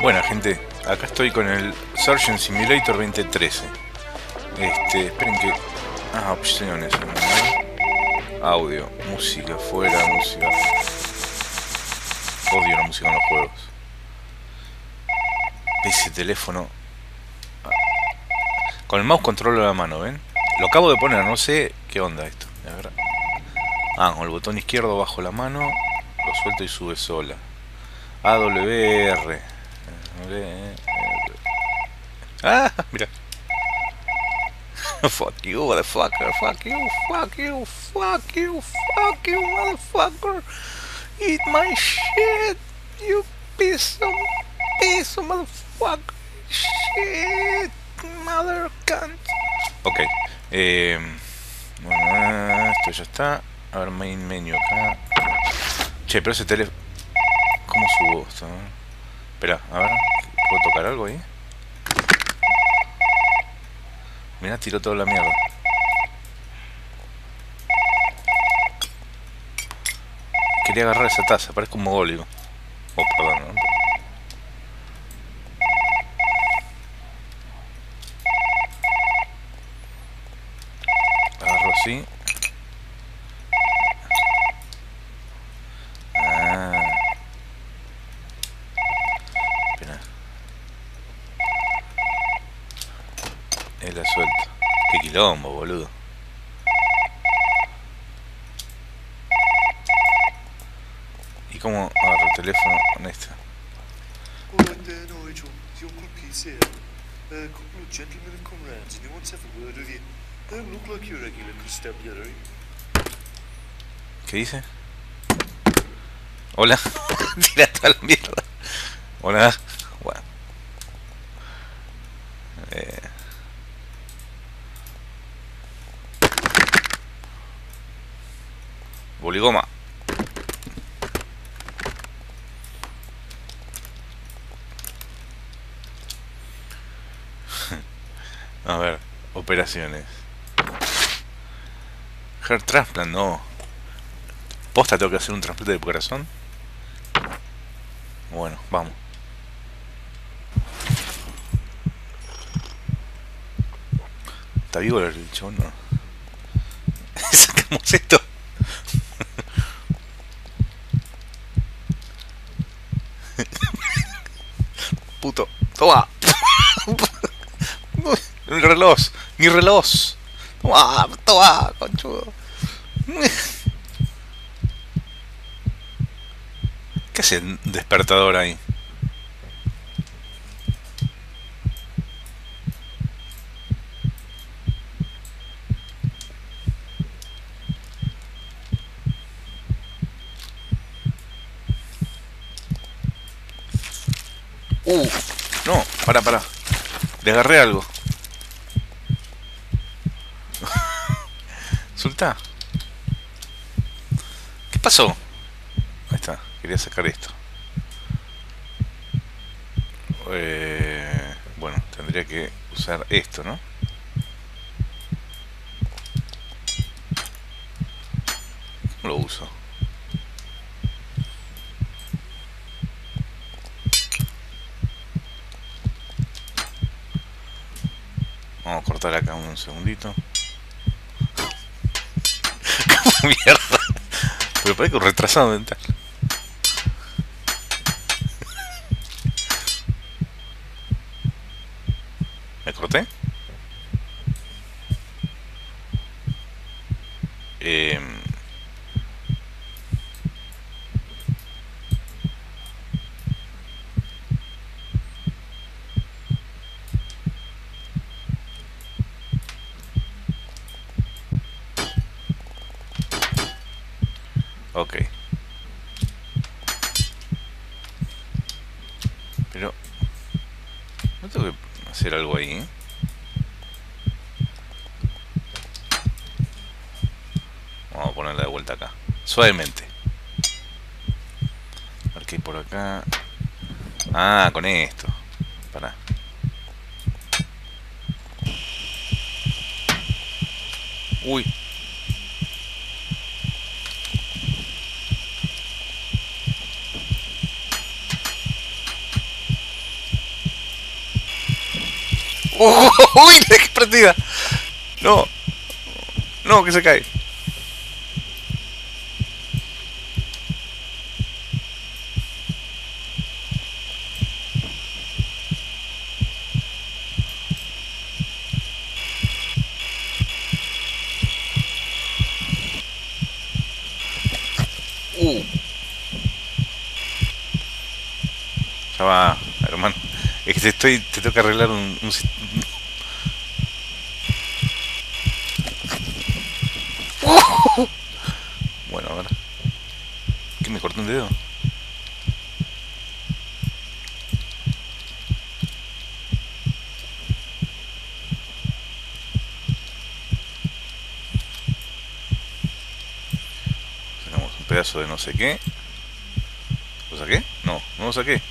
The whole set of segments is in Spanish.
Bueno, gente, acá estoy con el Surgeon Simulator 2013. Esperen que... Ah, opciones. Audio, música, fuera, música. Odio la música en los juegos. Ese teléfono... Con el mouse controlo la mano, ¿ven? Lo acabo de poner, no sé qué onda esto. A ver. Ah, con el botón izquierdo bajo la mano, lo suelto y sube sola. AWR. Ah, mira. Fuck you, motherfucker. Fuck you, fuck you, fuck you, fuck you, motherfucker. Eat my shit, you piece of motherfucker. Shit, mother cunt. Ok. Bueno, esto ya está. A ver, main menu acá. Che, pero ese teléfono... ¿Cómo subo esto? Espera, a ver. ¿Puedo tocar algo ahí? Mirá, tiró toda la mierda. Quería agarrar esa taza, parezco un mogólico. Oh, perdón, ¿no? Agarro así. Ah. Espera. La suelto. Qué quilombo, boludo. ¿Y cómo agarro el teléfono con esto? Alright there, Nigel. It's your good piece here. A couple of gentlemen have come round and they want to have a word with you. They don't look like your regular constabulary. ¿Qué dice? Hola. Tira toda la mierda. Hola. Bueno. Boligoma. A ver, operaciones. Hair transplant, no. ¿Posta tengo que hacer un trasplante de corazón? Bueno, vamos. ¿Está vivo el chabón? No. Sacamos esto. Puto. Toma. Mi reloj. Mi reloj. Toma, toma, conchudo. ¿Qué hace el despertador ahí? No, para. Le agarré algo. Soltá. ¿Qué pasó? Ahí está, quería sacar esto. Bueno, tendría que usar esto, ¿no? ¿Cómo lo uso? Vamos a cortar acá un segundito. Mierda. Pero parece un retrasado mental. ¿Me corté? Ok. Pero... no tengo que hacer algo ahí, ¿eh? Vamos a ponerla de vuelta acá. Suavemente. A ver qué hay por acá. Ah, con esto. Pará. Uy. ¡Uy! ¡Qué partida! No, no, que se cae. Ya va, hermano. Es que te tengo que arreglar Bueno, a ver. ¿Qué me cortó un dedo? Sacamos un pedazo de no sé qué. ¿Lo saqué? No, no lo saqué.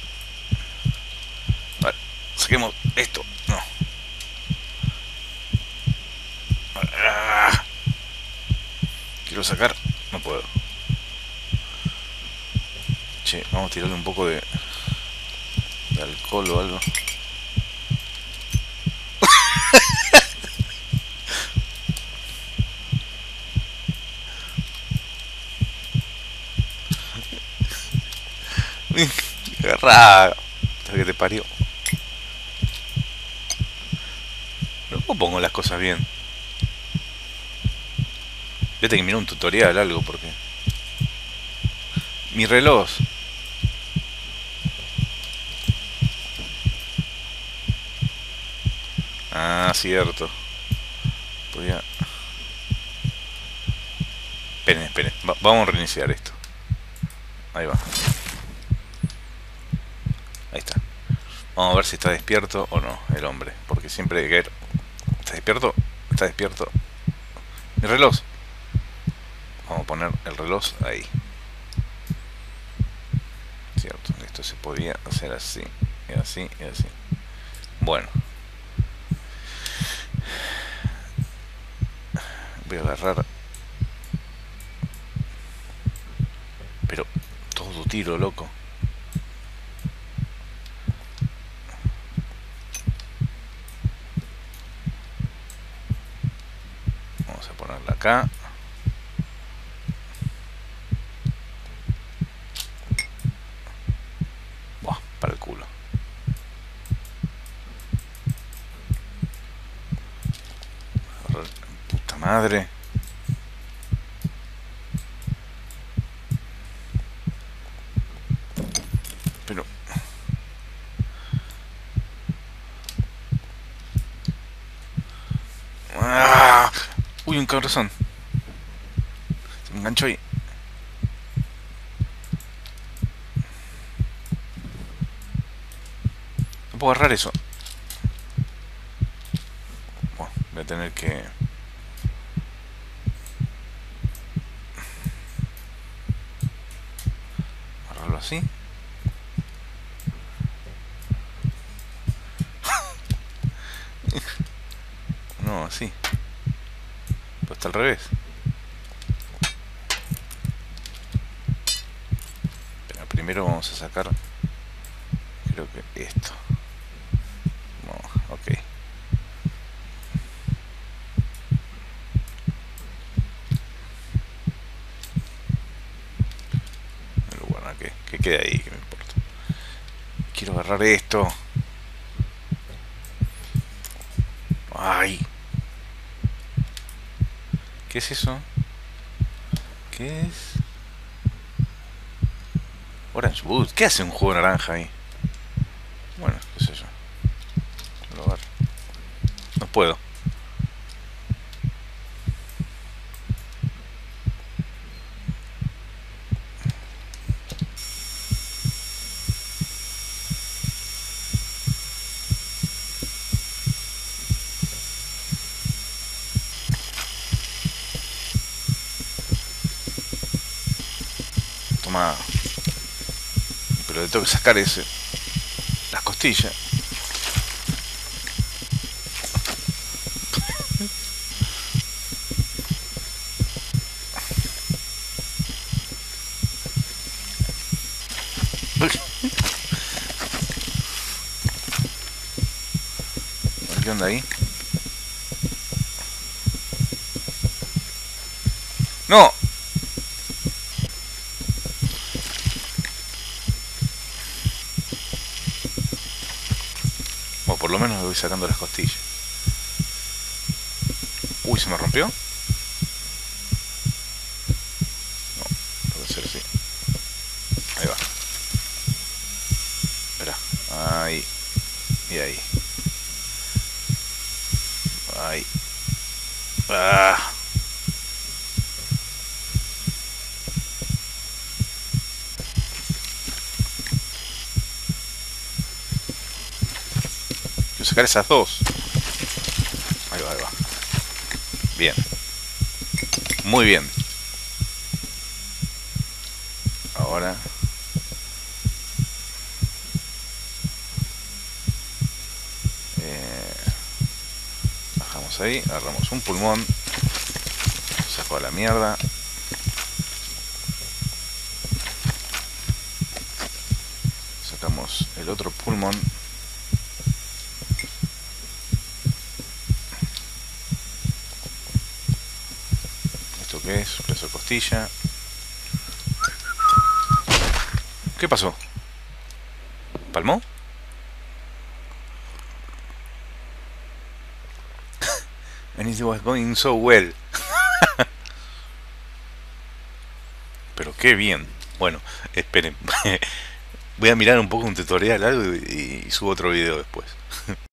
Vale, saquemos esto. No. Ah, quiero sacar. No puedo. Che, vamos a tirarle un poco de alcohol o algo. Agarrá. Que te parió. No pongo las cosas bien. Voy a tener que mirar un tutorial, algo, porque... Mi reloj. Ah, cierto. Podía... Esperen, esperen. Vamos a reiniciar esto. Ahí va. Ahí está. Vamos a ver si está despierto o no el hombre. Porque siempre hay que caer. ¿Está despierto? ¿Está despierto? Mi reloj. Vamos a poner el reloj ahí. Cierto. Esto se podía hacer así. Y así, y así. Bueno. Voy a agarrar... Pero... Todo tiro, loco. Vamos a ponerla acá. Buah, para el culo. Puta madre. Pero... ¡Ah! Uy, un cabezón. Se me enganchó ahí. No puedo agarrar eso. Bueno, voy a tener que... agarrarlo así. No, así. Pues está al revés. Pero primero vamos a sacar... Creo que esto. No, ok. Pero bueno, que quede ahí, que me importa. Quiero agarrar esto. Ay. ¿Qué es eso? ¿Qué es? Orange Wood. ¿Qué hace un jugo naranja ahí? Bueno, qué es eso. Lo agarro. No puedo. Toma. Pero le tengo que sacar ese. Las costillas. qué onda ahí. ¡No! O por lo menos le voy sacando las costillas. Uy, ¿se me rompió? No, puede ser así. Ahí va. Espera. Ahí. Y ahí. Ahí. ¡Ah! Quiero sacar esas dos. Ahí va, ahí va. Bien. Muy bien. Ahora... bajamos ahí, agarramos un pulmón. Saco a la mierda. Sacamos el otro pulmón. ¿Esto qué es? Pedazo de costilla. ¿Qué pasó? ¿Palmó? And it was going so well. Pero qué bien. Bueno, esperen. Voy a mirar un poco un tutorial, algo, y subo otro video después.